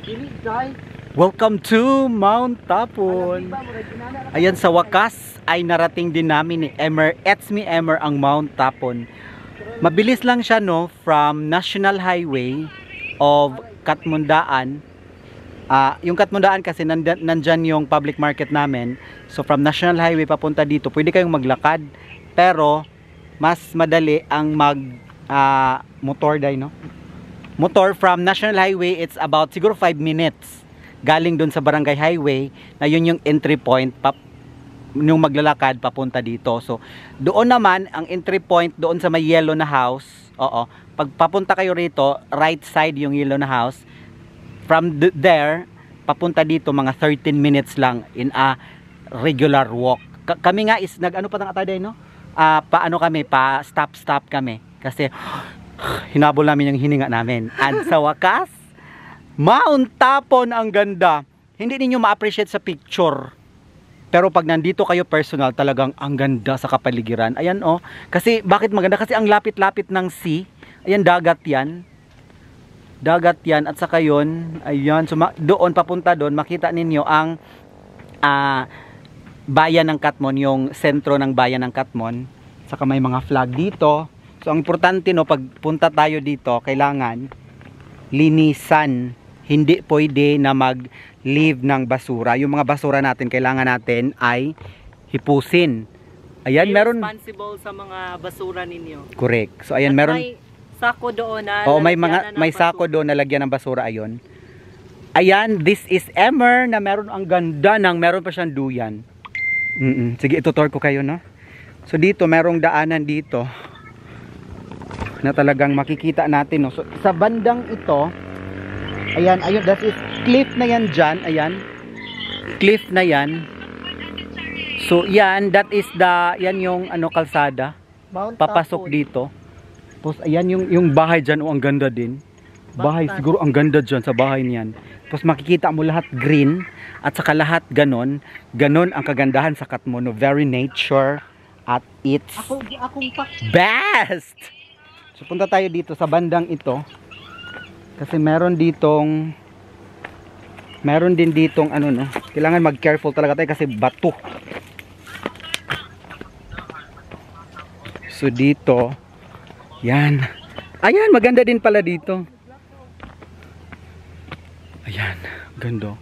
Welcome to Mount Tapon. Ayan, sa wakas ay narating din namin ni Emer, Emer ang Mount Tapon. Mabilis lang siya, no, from National Highway of Katmundaan. Yung Katmundaan kasi nandyan yung public market namin. So from National Highway papunta dito, pwede kayong maglakad. Pero mas madali ang motor day, no? Motor from National Highway, it's about siguro 5 minutes galing doon sa Barangay Highway, na yun yung entry point yung maglalakad papunta dito. So doon naman ang entry point doon sa may yellow na house. Oo, pag papunta kayo rito, right side yung yellow na house. From there papunta dito mga 13 minutes lang in a regular walk. Kami nga is nag-ano pa tang ataday, no? Paano kami, pa stop kami kasi hinabol namin yung hininga namin. At sa wakas, Mount Tapon ang ganda. Hindi ninyo ma-appreciate sa picture. Pero pag nandito kayo personal, talagang ang ganda sa kapaligiran. Ayan, oh. Kasi bakit maganda? Kasi ang lapit-lapit ng sea. Ayan, dagat yan. Dagat yan. At saka yun, ayan. So, doon, papunta doon, makita ninyo ang bayan ng Katmon, yung sentro ng bayan ng Katmon. Saka may mga flag dito. So ang importante, no, pagpunta tayo dito, kailangan linisan. Hindi pwede na mag-leave ng basura. Yung mga basura natin, kailangan natin ay hipusin. Ayan, meron responsible sa mga basura ninyo. Correct. So ayan, meron may sako doon na may sako doon na lagyan ng basura. Ayon. Ayan, this is Emer na meron ang ganda ng meron pa siyang duyan. Sige, itutur ko kayo, no? So dito merong daanan dito na talagang makikita natin, no? So sa bandang ito, ayan, that is cliff na yan dyan, ayan, cliff na yan. So yan, that is yan yung kalsada papasok dito. Tapos ayan yung bahay dyan, ang ganda din bahay, siguro ang ganda dyan sa bahay niyan. Tapos makikita mo lahat green at saka lahat ganon ang kagandahan sa Katmon, no? Very nature at its best. So punta tayo dito sa bandang ito kasi meron din ditong no, kailangan mag-careful talaga tayo kasi bato. So dito, yan, ayan, maganda din pala dito. Ayan, ganda.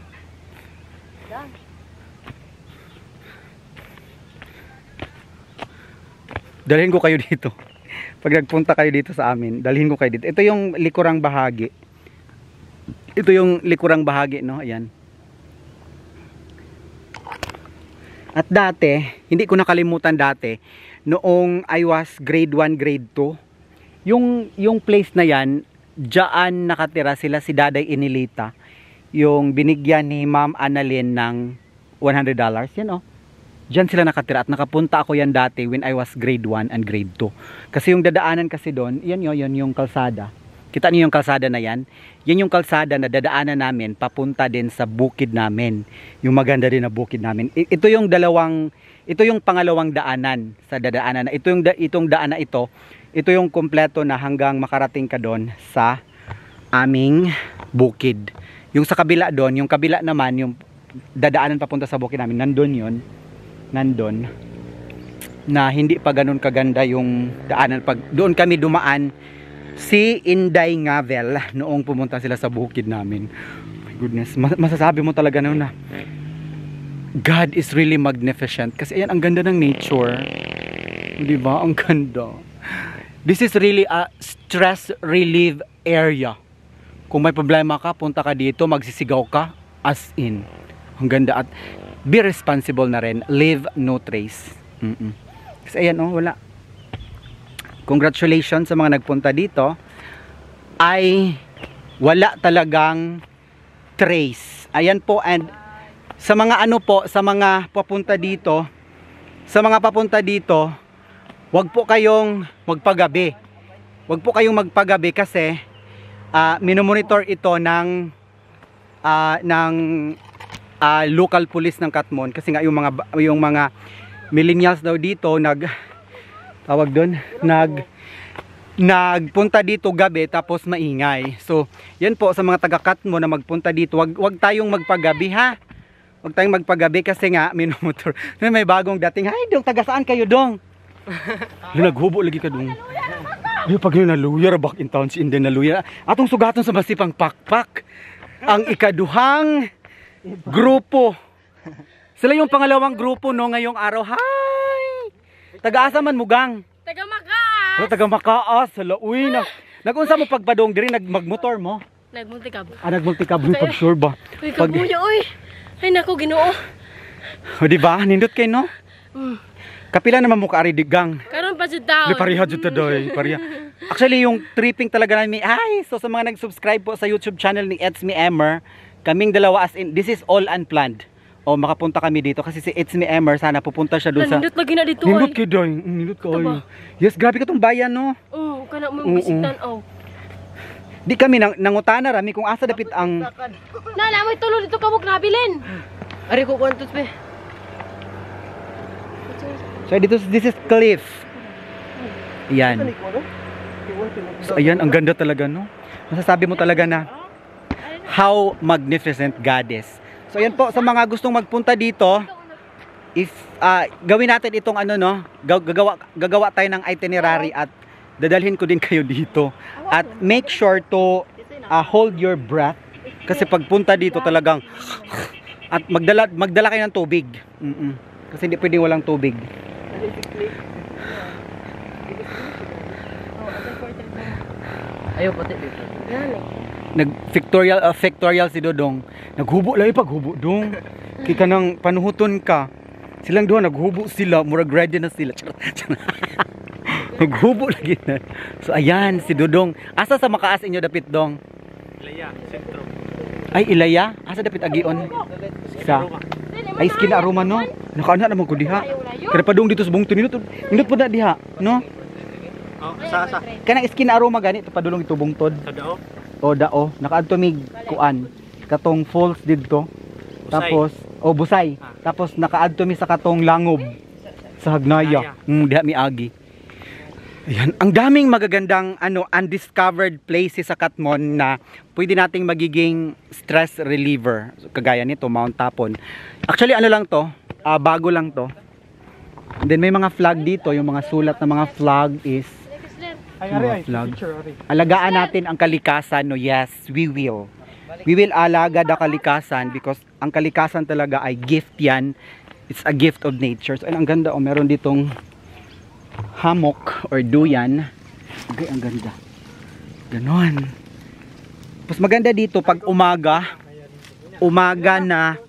Dalhin ko kayo dito. Pag nagpunta kayo dito sa amin, dalhin ko kayo dito. Ito yung likurang bahagi. Ito yung likurang bahagi, no? Ayan. At dati, hindi ko nakalimutan dati, noong I was grade 1, grade 2, yung place na yan, diyan nakatira sila si Daday Inilita. Yung binigyan ni Ma'am Annalyn ng $100. Yan, oh. Diyan sila nakatira at nakapunta ako yan dati when I was grade 1 and grade 2. Kasi yung dadaanan kasi doon, yan yung kalsada. Kita niyo yung kalsada na yan? Yan yung kalsada na dadaanan namin papunta din sa bukid namin. Yung maganda din na bukid namin. Ito yung pangalawang daanan sa dadaanan na. Itong daan na ito yung kompleto na hanggang makarating ka doon sa aming bukid. Yung sa kabila doon, yung kabila naman, yung dadaanan papunta sa bukid namin, nandun na hindi pa ganun kaganda yung daanan. Pag doon kami dumaan, si Inday Ngavel, noong pumunta sila sa bukid namin. Oh my goodness, masasabi mo talaga noon na God is really magnificent. Kasi ayan, ang ganda ng nature, di ba? Ang ganda. This is really a stress relief area. Kung may problema ka, punta ka dito, magsisigaw ka, as in. Ang ganda. At be responsible na rin. Leave no trace. Kasi ayan, oh, wala. Congratulations sa mga nagpunta dito. Ay wala talagang trace. Ayan po. And sa mga sa mga papunta dito, wag po kayong magpagabi. Wag po kayong magpagabi kasi minomonitor ito ng local police ng Katmon kasi nga yung mga millennials daw dito nagpunta dito gabi tapos maingay. So, yan po sa mga taga-Katmon na magpunta dito, wag tayong magpagabi ha. Wag tayong magpagabi kasi nga minumotor. May bagong dating. Hay, dong taga saan kayo dong? Naghubo lagi ka dong. Ay, pag yun naluya, back in town si Indian naluya. Atong sugaton sa masipang pakpak. Ang ikaduhang grupo. Sila yung pangalawang grupo no ngayong araw. Hi! Taga-asa man mugang? Taga-Makaas. Taga Makaas. Uy, nag-unsa mo pagpadong diri magmotor mo? Nagmultikab. Nagmultikab mo pag sure ba? Uy, kabuya, uy. Ay, naku, Ginoo. O di ba? Nindot kay no? Kapila naman mo kaari digang. Karon pa si taon. Pariha jud ta doy, pariha. Actually, yung tripping talaga namin, so sa mga nag-subscribe po sa YouTube channel ni It's Me Emmer, kaming dalawa as in, this is all unplanned. O makapunta kami dito kasi si It's Me Emmer sana pupunta siya doon sa Nindot lagi na dito. Nindot kay doy. Nindot ka oy. Yes, grabe ka tong bayan no. Oo, kana mo bisitan oh. Di kami nangutana rami kung asa dapit ang Nala mo tulo dito kamog nabilin. Ari ko kwantos be. So dito, this is cliff. Ayan. So ayan, ang ganda talaga no. Masasabi mo talaga na how magnificent God is. So ayan po, sa mga gustong magpunta dito, if gawin natin itong ano no, gagawa tayo ng itinerary at dadalhin ko din kayo dito. At make sure to hold your breath kasi pagpunta dito talagang at magdala kayo ng tubig. Kasi hindi pwedeng walang tubig. Ayaw pati dito. Victorial si Dodong. Naghubo lang paghubo dong. Kika nang panuhuton ka. Silang doon naghubo sila, murag ready na sila. Naghubo lagi na. So ayan si Dodong. Asa sa Makaas inyo dapit dong? Ilaya, sentro. Ay Ilaya, asa dapit agion? Sa ay skin aroma no. Nakaana naman ko diha. Kaya padung dito sa bungtun nindot po na diha, no? Oh, sa. Kanang skin aroma gani to padulong ito bungtod. Sa dao. O dao, nakaadto mig kuan. Katong falls didto. Tapos Busay. Tapos nakaadto mi sa katong langob sa Hagnaya. Diha mi agi. Ayan, ang daming magagandang undiscovered places sa Katmon na pwede nating magiging stress reliever. So, kagaya nito, Mount Tapon. Actually, ano lang to? Bago lang to. And then may mga flag dito, yung mga sulat na mga flag is mga flag. Alagaan natin ang kalikasan, no? Yes, we will. We will alaga the kalikasan because ang kalikasan talaga ay gift yan. It's a gift of nature. So, ang ganda, meron ditong hammock or duyan. Okay, ang ganda. Ganon. Mas maganda dito pag umaga na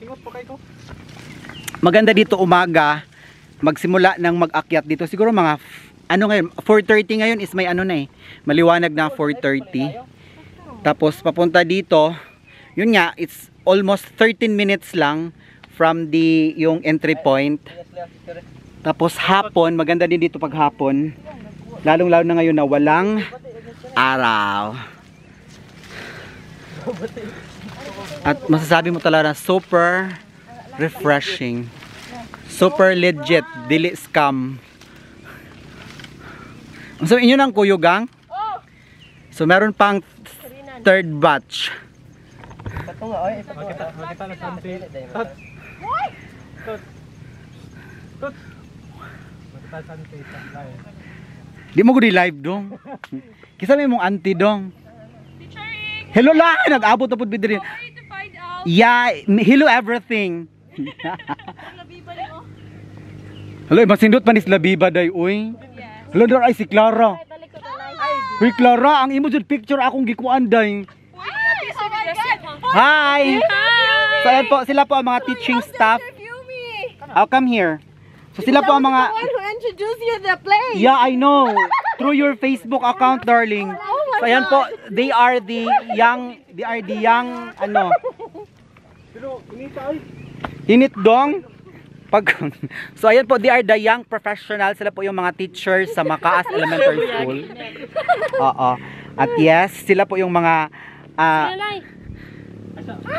maganda dito umaga magsimula ng mag-akyat dito. Siguro mga ngayon 4:30 ngayon is may maliwanag na 4:30. Tapos papunta dito, yun nga, it's almost 13 minutes lang from yung entry point. Tapos hapon, maganda din dito pag hapon. Lalong-lalo na ngayon na walang araw. At masasabi mo talaga na super refreshing. Super legit, dili scam. So inyo ng kuyugang? So meron pang third batch. Di mo ko di live dong. Kisa may mong auntie dong. Hello la, nag-abot na po bidrin. Yeah, hello everything. Hello, masindot pa ni Slabiba day uy. Hello dar ay si Clara. Uy Clara, ang imo jud picture akong gikuan day. Hi. So ayan po, sila po ang mga teaching staff. I'll come here. So sila po ang mga who introduced you to the place. Yeah, I know. Through your Facebook account, darling. So ayan po, they are the young Init dong. So ayan po, they are the young professionals. Sila po yung mga teachers sa Makaas Elementary School. Oo. At yes, sila po yung mga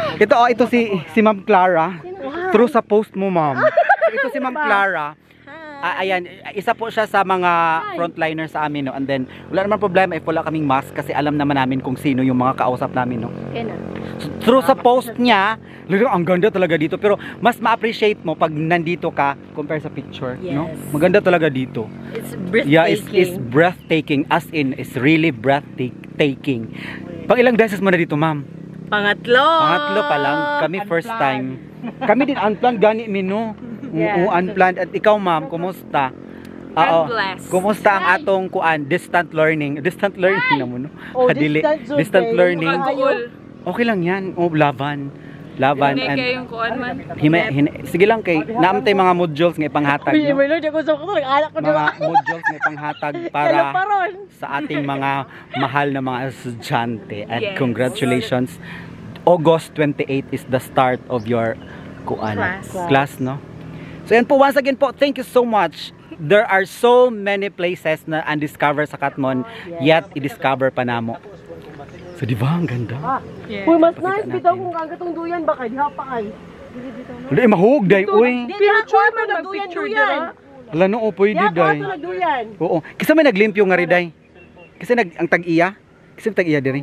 ito si Ma'am Clara. Through sa post mo, ma'am. Ito si Ma'am Clara. Ayan, isa po siya sa mga frontliner sa amin, no? And then, wala naman problema if wala kaming mask kasi alam naman namin kung sino yung mga kausap namin, no? Okay na. So, through sa post niya, ang ganda talaga dito. Pero mas ma-appreciate mo pag nandito ka compare sa picture, no? Yes. Maganda talaga dito. It's breathtaking. Yeah, it's breathtaking. As in, it's really breathtaking. Pang ilang beses mo na dito, ma'am? Pangatlo. Pangatlo pa lang. Kami first time. Kami din unplanned gani mino. Yeah. Unplanned. At ikaw, ma'am, kumusta? blessed. Kumusta ang atong distant learning? Distant learning na mo, no? Oh, Kadili. distant Distant Zoom, learning. Ayun. Okay lang yan. Laban. Laban. Hindi kayong kuan man. Sige lang kay naamtay mga modules nga ipanghatag, Uy, no? may Lord, ako sa ko, nag-anak ko Mga diba? modules nga ipanghatag Kailan para pa ron? sa ating mga mahal na mga estudyante. And Yes. congratulations. August 28 is the start of your class, no? So yan po, once again po, thank you so much. There are so many places na undiscovered sa Katmon, yet i-discover pa namo. So di ba ang ganda? Uy, mas nice bitaw kung kagatong duyan ba kay diha pa kay. Wala mahug day, uy. Picture man na duyan. Wala no, pwede Diha day. pa duyan. Oo. Kisa may naglimpyo nga rin day. Kasi ang tag-iya. Kasi tag-iya diri.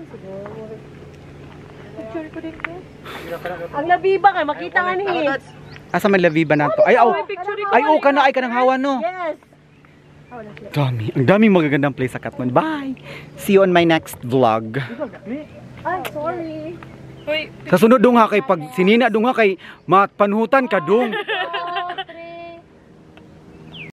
Picture ko din ko. Ang labiba kay makita nga ni. Asa man labi ba nato? Ay, ka na, ay ka nang hawa, no? Yes. Dami. Ang daming magagandang place sa Katmon. Bye! See you on my next vlog. Ay, sorry. Sa sunod dong ha kay pag sinina dong ha kay matpanhutan ka dong.